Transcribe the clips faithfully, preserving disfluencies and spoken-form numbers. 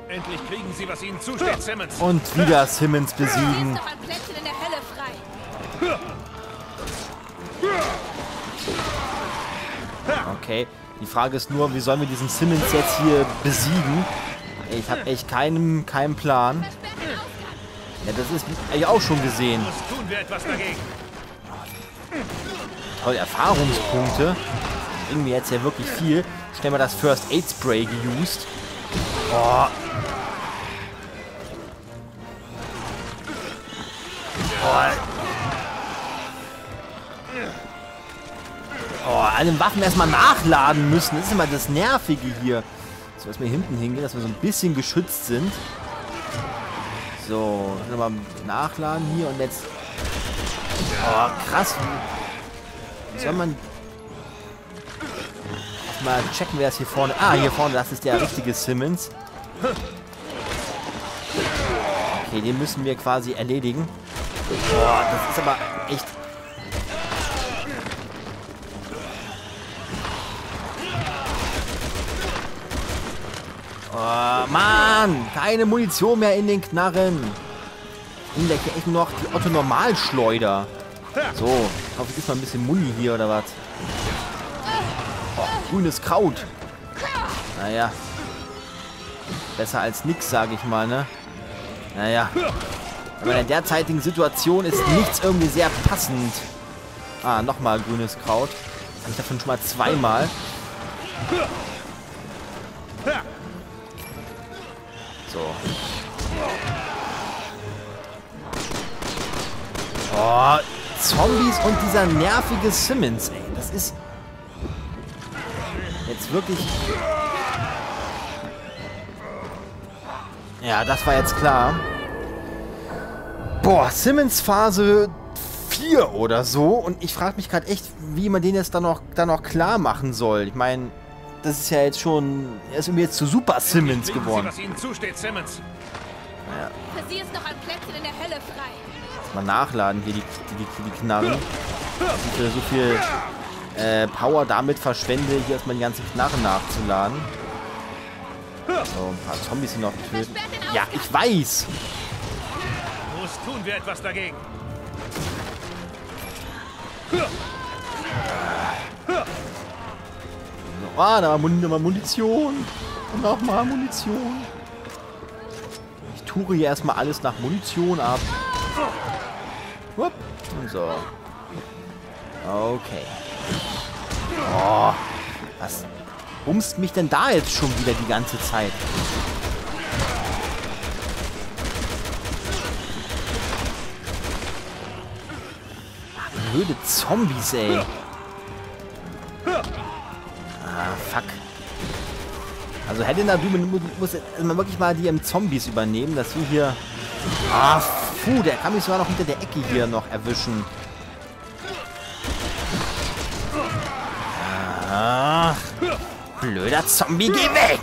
Endlich kriegen Sie, was Ihnen zusteht, Simmons. Und wieder Simmons besiegen. Noch ein Plätzchen in der Hölle frei. Okay, die Frage ist nur, wie sollen wir diesen Simmons jetzt hier besiegen? Ich habe echt keinen, keinen Plan. Ja, das ist eigentlich auch schon gesehen. Los, tun wir etwas dagegen. Toll, Erfahrungspunkte. Irgendwie jetzt ja wirklich viel. Schnell mal das First Aid Spray geused. Oh. Oh. Oh, alle Waffen erstmal nachladen müssen. Das ist immer das Nervige hier. So, dass wir hinten hingehen, dass wir so ein bisschen geschützt sind. So, nochmal nachladen hier und jetzt. Oh, krass. Wie soll man. Mal checken, wer das hier vorne. Ah, hier vorne, das ist der richtige Simmons. Okay, den müssen wir quasi erledigen. Boah, das ist aber echt. Oh, Mann! Keine Munition mehr in den Knarren. Ich bin echt nur noch die Otto-Normalschleuder. So, ich hoffe, ist mal ein bisschen Muni hier oder was. Oh, grünes Kraut. Naja. Besser als nix, sage ich mal, ne? Naja. Aber in der derzeitigen Situation ist nichts irgendwie sehr passend. Ah, nochmal grünes Kraut. Das habe ich davon schon mal zweimal. So. Oh, Zombies und dieser nervige Simmons, ey. Das ist jetzt wirklich... Ja, das war jetzt klar. Boah, Simmons Phase vier oder so. Und ich frage mich gerade echt, wie man den jetzt dann noch, dann noch klar machen soll. Ich meine, das ist ja jetzt schon... Er ist irgendwie jetzt zu Super Simmons geworden. Sie, was Ihnen zusteht, Simmons. Ja. Für Sie ist noch ein Plätzchen in der Hölle frei. Mal nachladen hier die, die, die, die Knarren. So viel, so viel äh, Power damit verschwende, hier erstmal die ganzen Knarren nachzuladen. So, ein paar Zombies hier noch töten. Ja, ich weiß! Los, tun wir etwas dagegen. Ah, da war Mun Munition. Und nochmal Munition. Ich tue hier erstmal alles nach Munition ab. Hup. Und so. Okay. Oh, was bumst mich denn da jetzt schon wieder die ganze Zeit? Ach, blöde Zombies, ey. Ah, fuck. Also Helena, du musst mal wirklich mal die Zombies übernehmen, dass du hier... Ah, puh, der kann mich sogar noch hinter der Ecke hier noch erwischen. Ach, blöder Zombie, geh weg!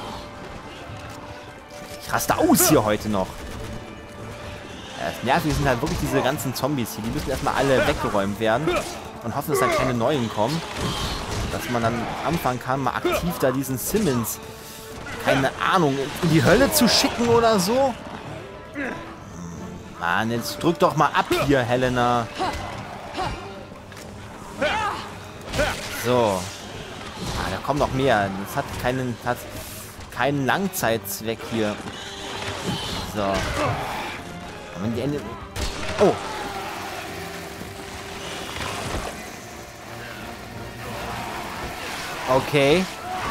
Ich raste aus hier heute noch. Ja, das Nervige sind halt wirklich diese ganzen Zombies hier. Die müssen erstmal alle weggeräumt werden. Und hoffen, dass dann keine neuen kommen. Dass man dann anfangen kann, mal aktiv da diesen Simmons, keine Ahnung, in die Hölle zu schicken oder so. Mann, jetzt drück doch mal ab hier, Helena. So. Ah, da kommen noch mehr. Das hat keinen, hat keinen Langzeitzweck hier. So. Aber wenn die Ende... Oh. Okay.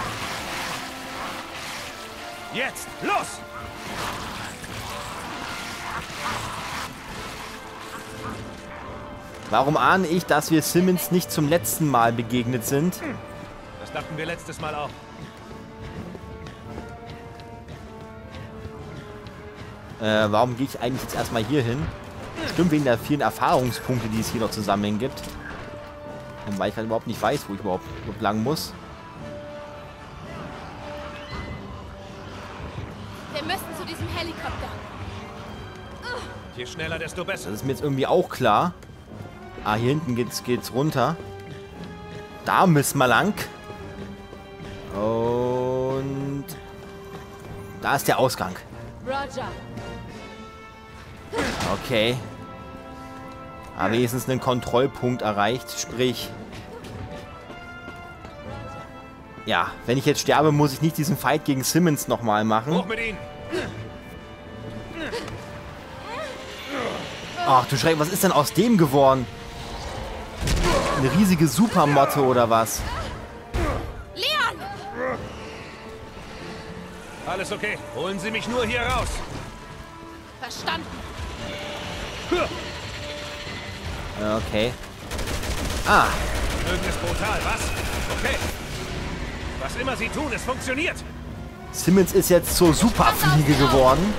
Jetzt, los! Warum ahne ich, dass wir Simmons nicht zum letzten Mal begegnet sind? Das dachten wir letztes Mal auch. Äh, warum gehe ich eigentlich jetzt erstmal hier hin? Stimmt, wegen der vielen Erfahrungspunkte, die es hier noch zusammen gibt. Und weil ich halt überhaupt nicht weiß, wo ich überhaupt lang muss. Wir müssen zu diesem Helikopter. Je schneller, desto besser. Das ist mir jetzt irgendwie auch klar. Ah, hier hinten geht's, geht's runter. Da müssen wir lang. Und... Da ist der Ausgang. Roger. Okay. Aber wenigstens einen Kontrollpunkt erreicht. Sprich... Ja, wenn ich jetzt sterbe, muss ich nicht diesen Fight gegen Simmons nochmal machen. Hoch mit ihnen! Ach du Schreck, was ist denn aus dem geworden? Eine riesige Supermotte oder was? Leon! Alles okay. Holen Sie mich nur hier raus. Verstanden. Okay. Ah, Mögen ist brutal, was? Okay. Was immer Sie tun, es funktioniert. Simmons ist jetzt zur Superfliege geworden.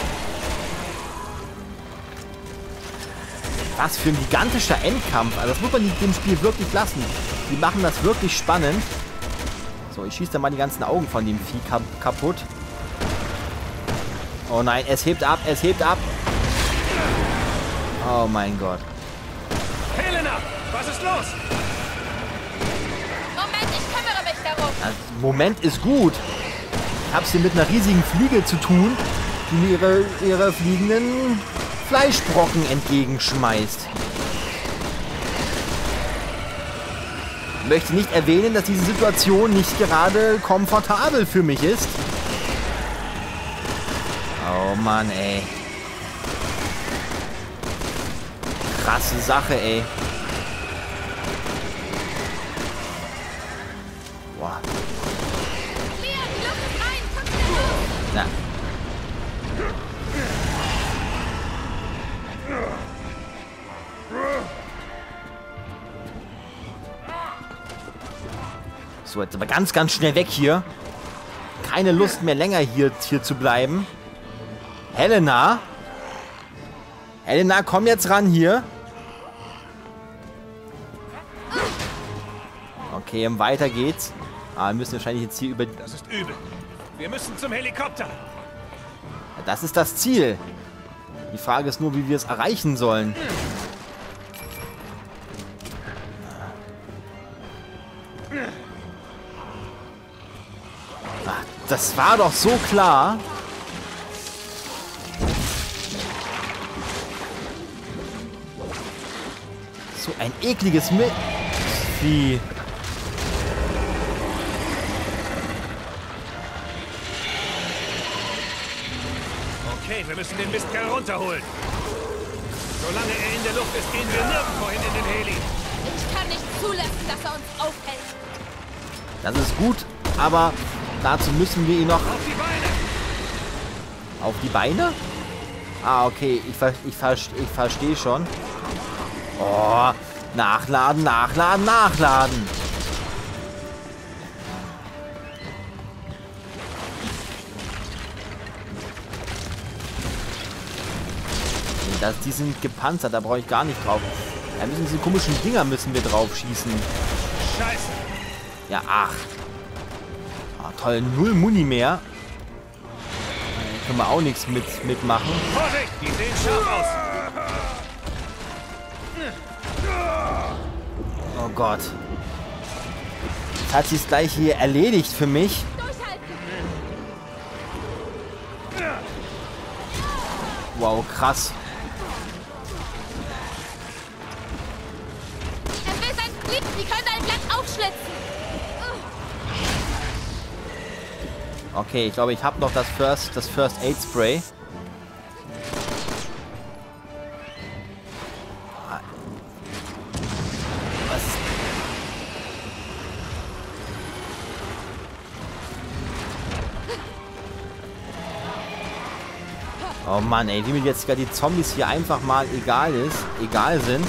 Was für ein gigantischer Endkampf. Also das muss man dem Spiel wirklich lassen. Die machen das wirklich spannend. So, ich schieße da mal die ganzen Augen von dem Vieh kap kaputt. Oh nein, es hebt ab, es hebt ab. Oh mein Gott. Helena, was ist los? Moment, ich kümmere mich darum. Also, Moment ist gut. Ich habe es hier mit einer riesigen Fliege zu tun, die mir ihre, ihre fliegenden Fleischbrocken entgegenschmeißt. Ich möchte nicht erwähnen, dass diese Situation nicht gerade komfortabel für mich ist. Oh Mann, ey. Krasse Sache, ey. Boah. Leon, die Luft ist rein. Komm wieder raus. Na. So, jetzt aber ganz, ganz schnell weg hier. Keine Lust mehr länger hier, hier zu bleiben. Helena? Helena, komm jetzt ran hier. Okay, weiter geht's. Ah, wir müssen wahrscheinlich jetzt hier über... Das ist übel. Wir müssen zum Helikopter. Das ist das Ziel. Die Frage ist nur, wie wir es erreichen sollen. Ach, das war doch so klar. So ein ekliges Mi- Vieh. Okay, wir müssen den Mistkerl runterholen. Solange er in der Luft ist, gehen wir nirgendwo hin in den Heli. Ich kann nicht zulassen, dass er uns aufhält. Das ist gut, aber dazu müssen wir ihn noch... Auf die Beine! Auf die Beine? Ah, okay. Ich, ver ich, ver ich verstehe schon. Oh, nachladen, nachladen, nachladen. Das, die sind gepanzert, da brauche ich gar nicht drauf. Da müssen diese komischen Dinger müssen wir drauf schießen. Scheiße! Ja, ach. Ah, toll, null Muni mehr. Da können wir auch nichts mit, mitmachen. Vorsicht, die sehen scharf aus. Oh Gott. Jetzt hat sie es gleich hier erledigt für mich. Durchhalten. Wow, krass. Er will sein Glied. Die können dein Blatt aufschlitzen. Okay, ich glaube, ich habe noch das First, das First Aid Spray. Was? Oh Mann, ey, wie mir jetzt gerade die Zombies hier einfach mal egal ist, egal sind.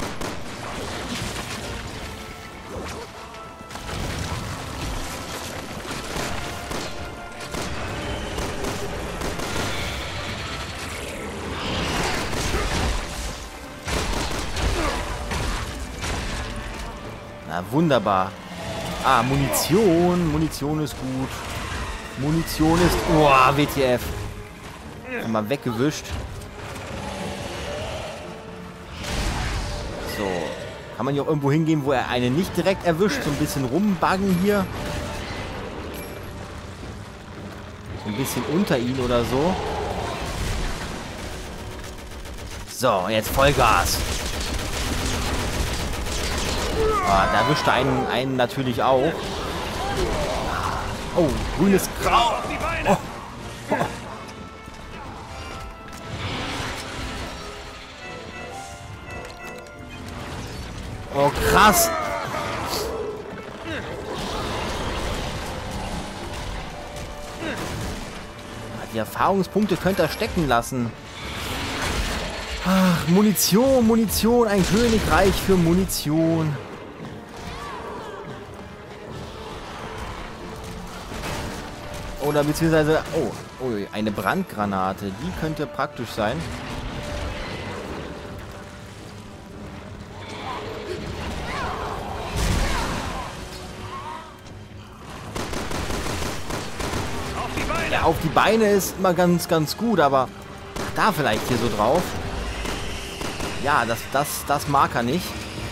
Na, wunderbar. Ah, Munition. Munition ist gut. Munition ist... Oh, W T F. Mal weggewischt. So. Kann man hier auch irgendwo hingehen, wo er einen nicht direkt erwischt? So ein bisschen rumbuggen hier. Ein bisschen unter ihn oder so. So, jetzt Vollgas. Ah, da erwischt er einen, einen natürlich auch. Oh, grünes Grau. Oh. Oh. Oh, krass. Die Erfahrungspunkte könnt ihr stecken lassen. Ach, Munition, Munition, ein Königreich für Munition. Oder beziehungsweise, oh, oh, eine Brandgranate, die könnte praktisch sein. Ja, auf die Beine ist immer ganz, ganz gut, aber da vielleicht hier so drauf. Ja, das, das, das mag er nicht.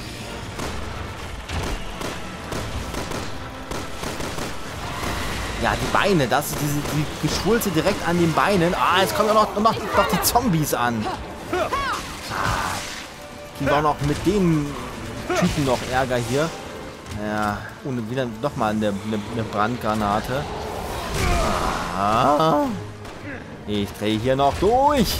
Ja, die Beine, das ist diese die Geschwulze direkt an den Beinen. Ah, jetzt kommen ja noch, noch, noch die Zombies an. Ah, die war noch mit den Typen noch Ärger hier. Ja, und wieder nochmal eine, eine, eine Brandgranate. Ah, ich drehe hier noch durch.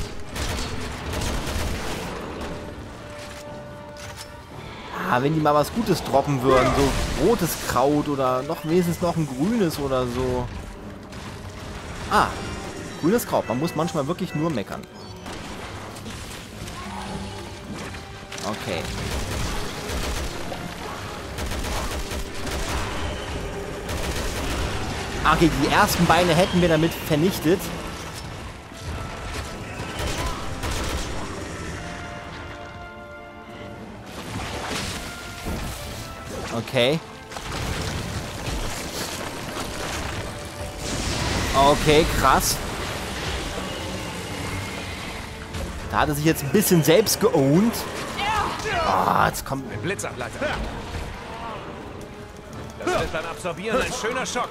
Ah, wenn die mal was Gutes droppen würden, so rotes Kraut oder noch wenigstens noch ein grünes oder so. Ah, grünes Kraut. Man muss manchmal wirklich nur meckern. Okay. Okay, die ersten Beine hätten wir damit vernichtet. Okay. Okay, krass. Da hat er sich jetzt ein bisschen selbst geowned. Ah, oh, jetzt kommt... Ein Blitzableiter. Das wird beim Absorbieren ein schöner Schock.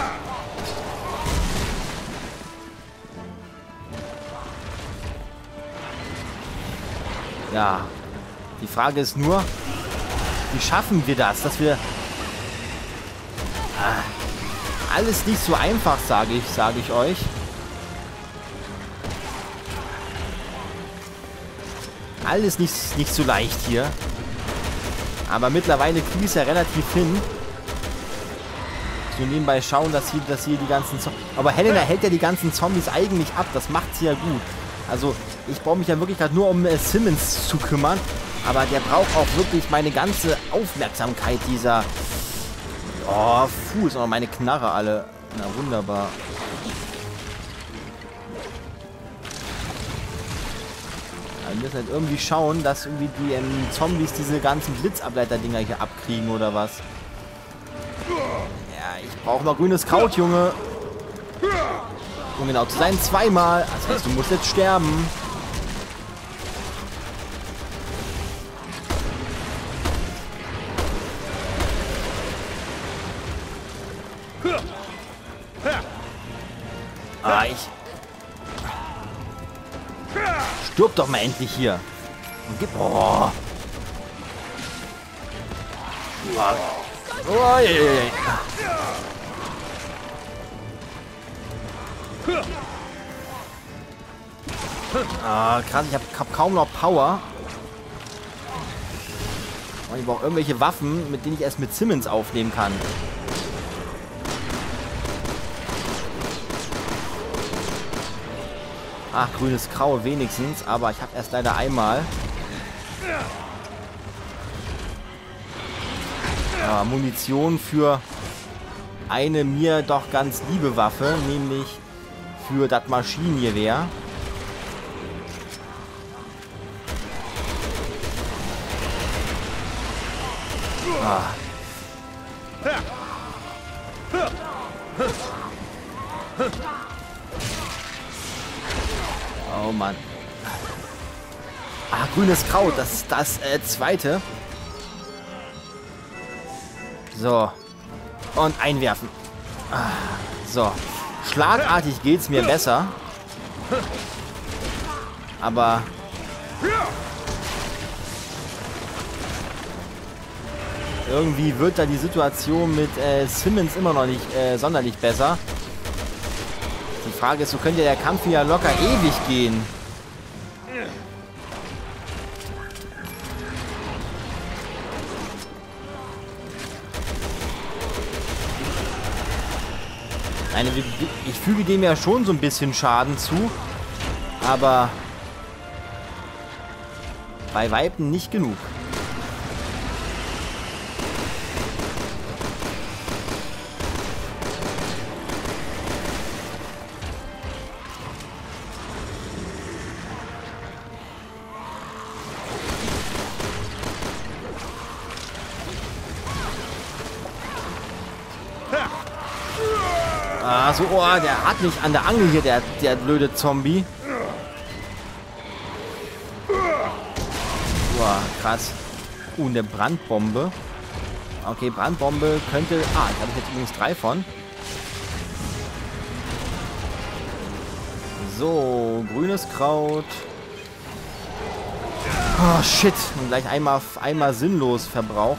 Ja. Die Frage ist nur... Wie schaffen wir das, dass wir... Ah, alles nicht so einfach, sage ich, sage ich euch. Alles nicht, nicht so leicht hier. Aber mittlerweile kriege ich es ja relativ hin. So nebenbei schauen, dass hier, dass hier die ganzen... Zom Aber Helena hält ja die ganzen Zombies eigentlich ab. Das macht sie ja gut. Also, ich brauche mich ja wirklich gerade nur um äh, Simmons zu kümmern. Aber der braucht auch wirklich meine ganze Aufmerksamkeit, dieser... Oh, Fuß, aber meine Knarre alle. Na, wunderbar. Wir müssen halt irgendwie schauen, dass irgendwie die ähm, Zombies diese ganzen Blitzableiter-Dinger hier abkriegen oder was. Ja, ich brauche mal grünes Kraut, Junge. Um genau zu sein, zweimal. Das heißt, du musst jetzt sterben. Ah, ich... Stirb doch mal endlich hier. Und gib... Oh. Oh, je, je. Ah, krass, ich habe hab kaum noch Power. Und ich brauche irgendwelche Waffen, mit denen ich erst mit Simmons aufnehmen kann. Ach, grünes Graue wenigstens, aber ich habe erst leider einmal. Ja, Munition für eine mir doch ganz liebe Waffe, nämlich für das Maschinengewehr. Ah. Oh Mann. Ah, grünes Kraut, das ist das äh, zweite. So. Und einwerfen. Ah, so. Schlagartig geht's mir besser. Aber... irgendwie wird da die Situation mit äh, Simmons immer noch nicht äh, sonderlich besser. Die Frage ist, so könnte der Kampf ja locker ewig gehen. Eine, ich füge dem ja schon so ein bisschen Schaden zu, aber bei Weitem nicht genug. Ah, so, oh, der hat mich an der Angel hier, der, der blöde Zombie. Boah, krass. Uh, eine Brandbombe. Okay, Brandbombe könnte... Ah, da habe ich jetzt übrigens drei von. So, grünes Kraut. Oh, shit. Und gleich einmal, einmal sinnlos verbraucht.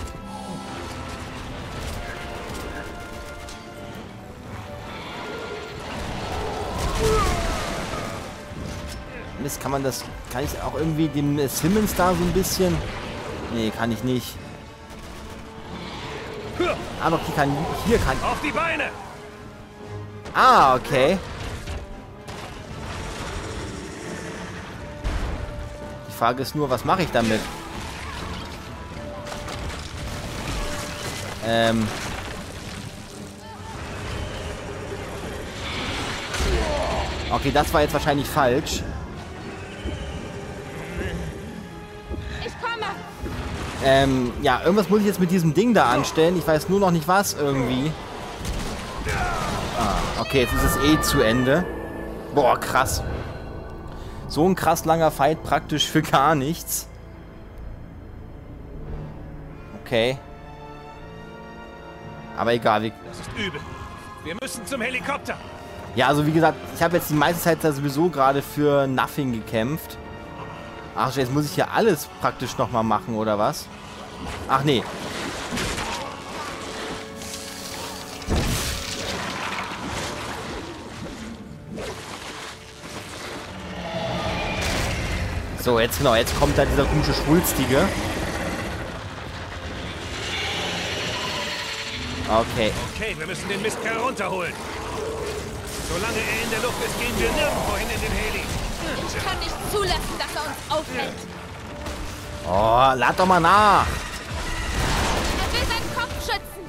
Mist, kann man das... Kann ich auch irgendwie dem Simmons da so ein bisschen... Nee, kann ich nicht. Ah, doch, die kann... Hier kann... Auf die Beine! Ah, okay. Die Frage ist nur, was mache ich damit? Ähm... Okay, das war jetzt wahrscheinlich falsch. Ähm, ja, irgendwas muss ich jetzt mit diesem Ding da anstellen. Ich weiß nur noch nicht was irgendwie. Ah, okay, jetzt ist es eh zu Ende. Boah, krass. So ein krass langer Fight praktisch für gar nichts. Okay. Aber egal. Wir Das ist übel. Wir müssen zum Helikopter. ja, also wie gesagt, ich habe jetzt die meiste Zeit da sowieso gerade für Nothing gekämpft. Ach, jetzt muss ich hier alles praktisch nochmal machen, oder was? Ach, nee. So, jetzt genau, jetzt kommt da dieser komische Schwulstige. Okay. Okay, wir müssen den Mistkerl runterholen. Solange er in der Luft ist, gehen wir nirgendwo hin in den Heli. Ich kann nicht zulassen, dass er uns aufhält. Oh, lad doch mal nach. Er will seinen Kopf schützen.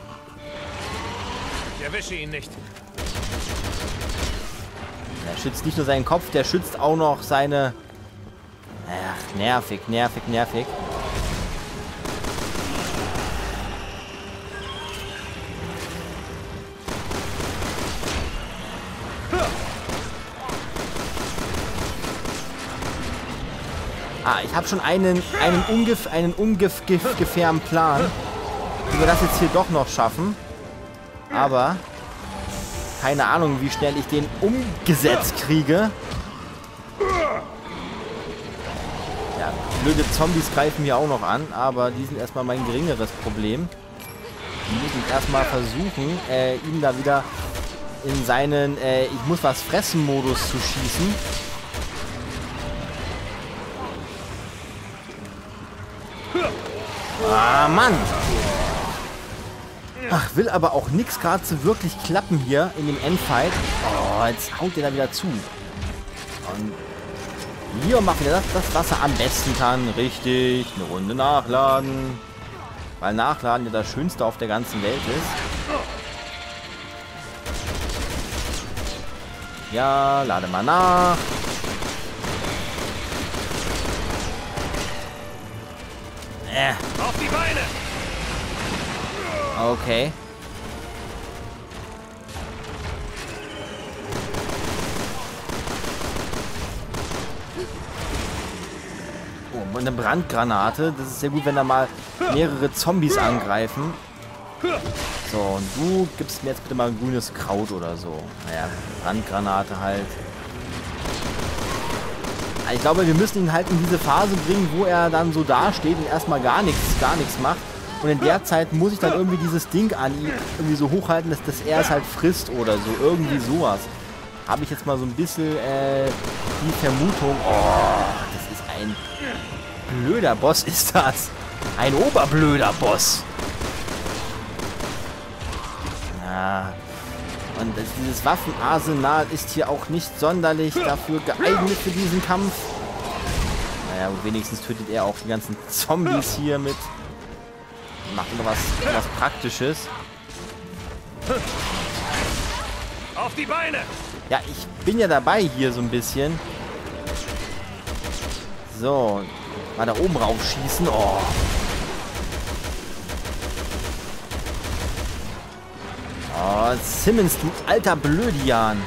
Ich erwische ihn nicht. Er schützt nicht nur seinen Kopf, der schützt auch noch seine... Ach, nervig, nervig, nervig. Ah, ich habe schon einen, einen, ungef einen ungefähren Plan, wie wir das jetzt hier doch noch schaffen. Aber keine Ahnung, wie schnell ich den umgesetzt kriege. Ja, blöde Zombies greifen mir auch noch an, aber die sind erstmal mein geringeres Problem. Die muss ich erstmal versuchen, äh, ihn da wieder in seinen äh, ich muss was fressen Modus zu schießen. Ah, Mann! Ach, will aber auch nichts gerade so wirklich klappen hier in dem Endfight. Oh, jetzt haut der da wieder zu. Und hier macht wieder das, das, was er am besten kann. Richtig, eine Runde nachladen. Weil Nachladen ja das Schönste auf der ganzen Welt ist. Ja, lade mal nach. Äh. Auf die Beine! Okay. Oh, eine Brandgranate. Das ist sehr gut, wenn da mal mehrere Zombies angreifen. So, und du gibst mir jetzt bitte mal ein grünes Kraut oder so. Naja, Brandgranate halt. Ich glaube, wir müssen ihn halt in diese Phase bringen, wo er dann so dasteht und erstmal gar nichts, gar nichts macht. Und in der Zeit muss ich dann irgendwie dieses Ding an ihm irgendwie so hochhalten, dass, dass er es halt frisst oder so. Irgendwie sowas. Habe ich jetzt mal so ein bisschen äh, die Vermutung. Oh, das ist ein blöder Boss, ist das. Ein oberblöder Boss. Ja. Und das, dieses Waffenarsenal ist hier auch nicht sonderlich dafür geeignet für diesen Kampf. Naja, wenigstens tötet er auch die ganzen Zombies hier mit. Macht immer was, was Praktisches. Auf die Beine! Ja, ich bin ja dabei hier so ein bisschen. So, mal da oben raufschießen. Oh. Oh, Simmons, du alter Blödian.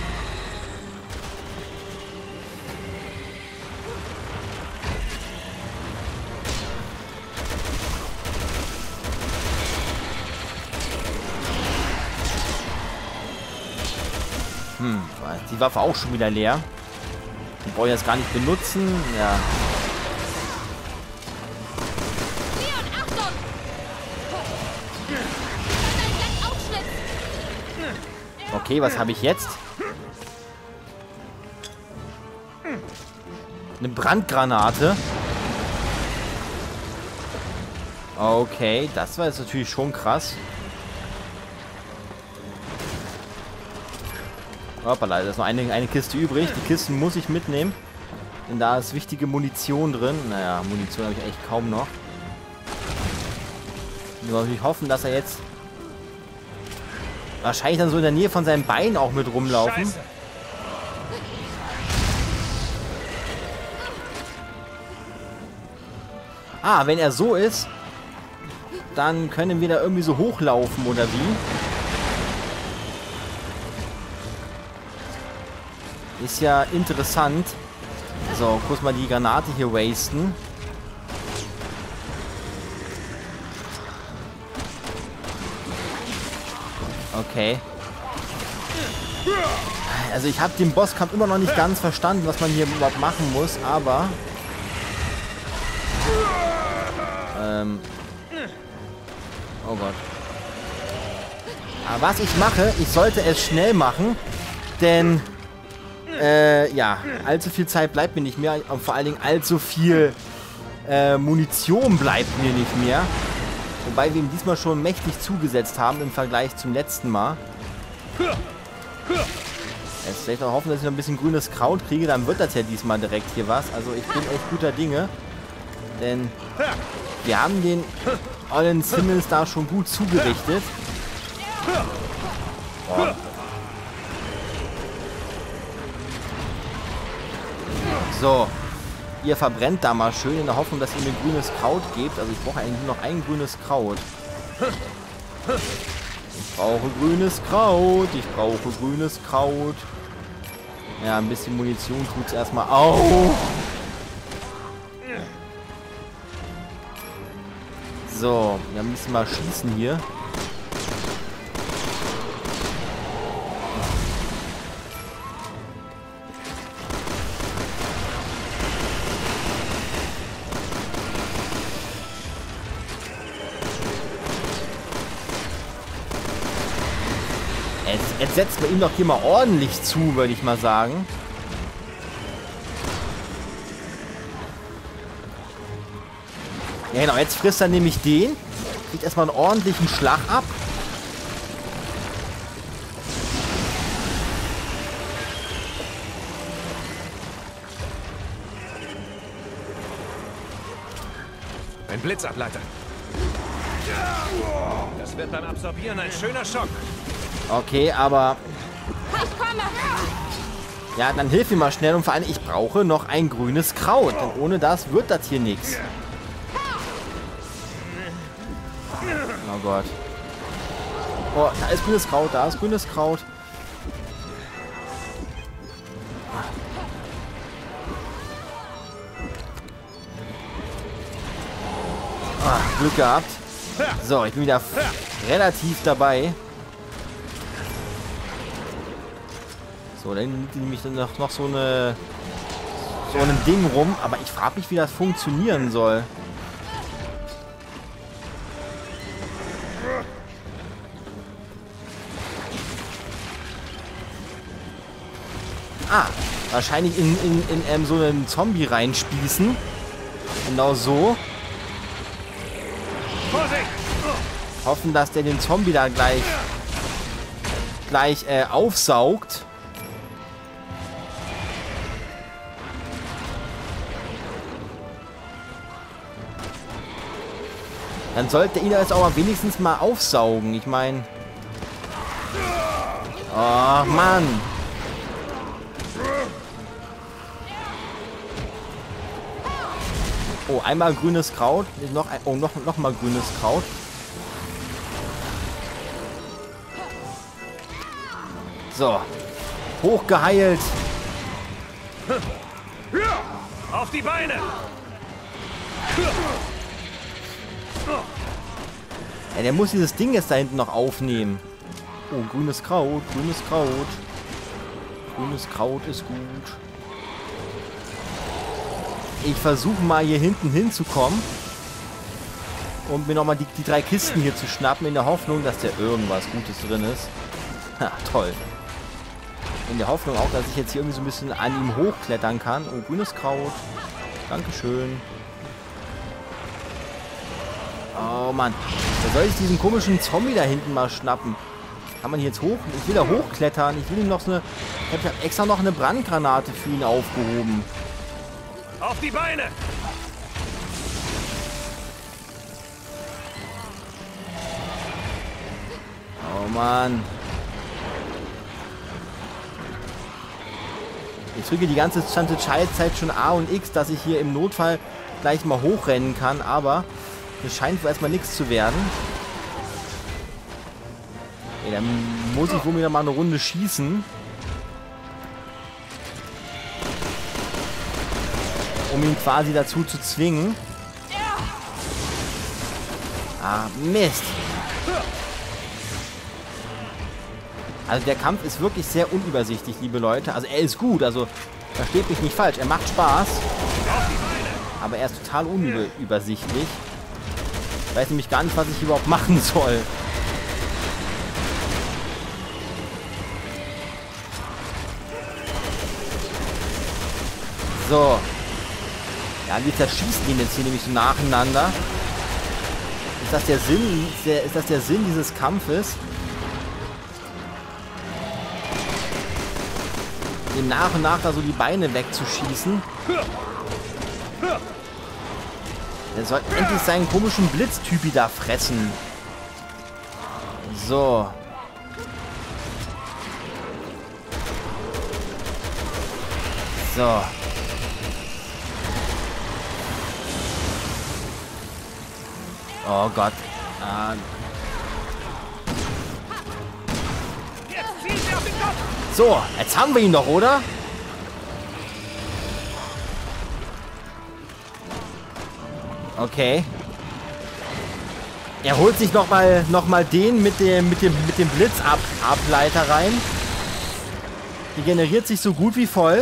Hm, die Waffe auch schon wieder leer. Die brauche ich jetzt gar nicht benutzen. Ja. Leon, Achtung! Das ist ein Aufschnitt! Okay, was habe ich jetzt? Eine Brandgranate. Okay, das war jetzt natürlich schon krass. Hoppala, da ist noch eine, eine Kiste übrig. Die Kisten muss ich mitnehmen. Denn da ist wichtige Munition drin. Naja, Munition habe ich echt kaum noch. Ich muss natürlich hoffen, dass er jetzt wahrscheinlich dann so in der Nähe von seinem Bein auch mit rumlaufen. Scheiße. Ah, wenn er so ist, dann können wir da irgendwie so hochlaufen, oder wie? Ist ja interessant. So, kurz mal die Granate hier wasten. Okay. Also ich habe den Bosskampf immer noch nicht ganz verstanden, was man hier überhaupt machen muss, aber... Ähm... Oh Gott. Aber was ich mache, ich sollte es schnell machen, denn... Äh, ja, allzu viel Zeit bleibt mir nicht mehr und vor allen Dingen allzu viel äh, Munition bleibt mir nicht mehr. Wobei wir ihm diesmal schon mächtig zugesetzt haben im Vergleich zum letzten Mal. Jetzt vielleicht auch hoffen, dass ich noch ein bisschen grünes Kraut kriege, dann wird das ja diesmal direkt hier was. Also ich bin echt guter Dinge, denn wir haben den ollen Simmons da schon gut zugerichtet. Boah. So, ihr verbrennt da mal schön in der Hoffnung, dass ihr mir grünes Kraut gebt. Also ich brauche eigentlich nur noch ein grünes Kraut. Ich brauche grünes Kraut. Ich brauche grünes Kraut. Ja, ein bisschen Munition tut es erstmal auf. So, wir müssen mal schießen hier. Jetzt, jetzt setzt man ihm doch hier mal ordentlich zu, würde ich mal sagen. Ja genau, jetzt frisst er nämlich den. Kriegt erstmal einen ordentlichen Schlag ab. Ein Blitzableiter. Das wird beim Absorbieren ein schöner Schock. Okay, aber... Ich komme! Ja, dann hilf mir mal schnell und vor allem, ich brauche noch ein grünes Kraut. Denn ohne das wird das hier nichts. Oh Gott. Oh, da ist grünes Kraut, da ist grünes Kraut. Ah, Glück gehabt. So, ich bin wieder relativ dabei. So, dann nimmt nämlich noch, noch so eine so ein Ding rum, aber ich frage mich, wie das funktionieren soll. Ah, wahrscheinlich in, in, in ähm, so einen Zombie reinspießen. Genau so. Hoffen, dass der den Zombie da gleich gleich äh, aufsaugt. Dann sollte ihn jetzt auch mal wenigstens mal aufsaugen. Ich meine... Oh, Mann. Oh, einmal grünes Kraut. Noch, ein, oh, noch, noch mal grünes Kraut. So. Hochgeheilt. Auf die Beine! Ja, der muss dieses Ding jetzt da hinten noch aufnehmen. Oh, grünes Kraut, grünes Kraut. Grünes Kraut ist gut. Ich versuche mal hier hinten hinzukommen. Und mir nochmal die, die drei Kisten hier zu schnappen, in der Hoffnung, dass da irgendwas Gutes drin ist. Ha, toll. In der Hoffnung auch, dass ich jetzt hier irgendwie so ein bisschen an ihm hochklettern kann. Oh, grünes Kraut. Dankeschön. Oh Mann. Da soll ich diesen komischen Zombie da hinten mal schnappen. Kann man hier jetzt hoch? Ich will da hochklettern. Ich will ihm noch so eine... Ich habe extra noch eine Brandgranate für ihn aufgehoben. Auf die Beine! Oh Mann. Ich drücke die ganze Zeit schon A und X, dass ich hier im Notfall gleich mal hochrennen kann, aber es scheint wohl erstmal nichts zu werden. Okay, dann muss ich wohl wieder mal eine Runde schießen. Um ihn quasi dazu zu zwingen. Ah, Mist. Also der Kampf ist wirklich sehr unübersichtlich, liebe Leute. Also er ist gut, also versteht mich nicht falsch. Er macht Spaß. Aber er ist total unübersichtlich. Ich weiß nämlich gar nicht, was ich überhaupt machen soll. So. Ja, wir zerschießen ihn jetzt hier nämlich so nacheinander. Ist das der Sinn, ist, der, ist das der Sinn dieses Kampfes? Ihm nach und nach da so die Beine wegzuschießen. Er soll endlich seinen komischen Blitztypi da fressen. So. So. Oh Gott. Ah. So, jetzt haben wir ihn doch, oder? Okay. Er holt sich nochmal noch mal den mit dem, mit dem, mit dem Blitzableiter rein. Die generiert sich so gut wie voll.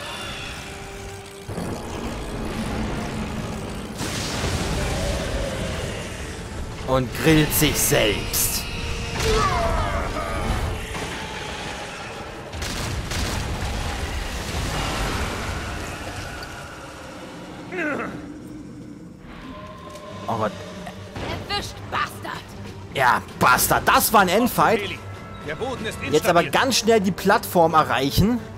Und grillt sich selbst. Oh Gott. Erwischt, Bastard! Ja, Bastard. Das war ein Endfight. Der Boden ist Jetzt aber instabil. ganz schnell die Plattform erreichen.